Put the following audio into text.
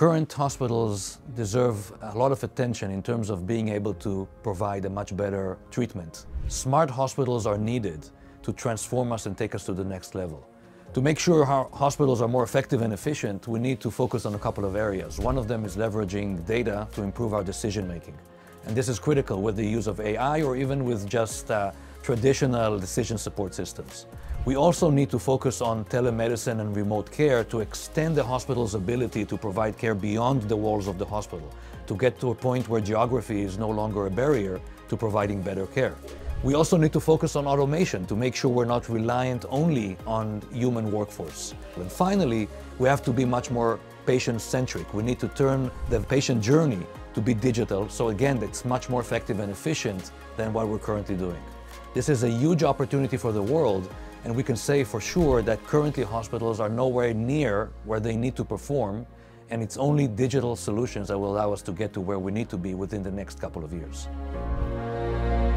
Current hospitals deserve a lot of attention in terms of being able to provide a much better treatment. Smart hospitals are needed to transform us and take us to the next level. To make sure our hospitals are more effective and efficient, we need to focus on a couple of areas. One of them is leveraging data to improve our decision making. And this is critical with the use of AI or even with just traditional decision support systems. We also need to focus on telemedicine and remote care to extend the hospital's ability to provide care beyond the walls of the hospital, to get to a point where geography is no longer a barrier to providing better care. We also need to focus on automation to make sure we're not reliant only on human workforce. And finally, we have to be much more patient-centric. We need to turn the patient journey to be digital, so again, it's much more effective and efficient than what we're currently doing. This is a huge opportunity for the world, and we can say for sure that currently hospitals are nowhere near where they need to perform, and it's only digital solutions that will allow us to get to where we need to be within the next couple of years.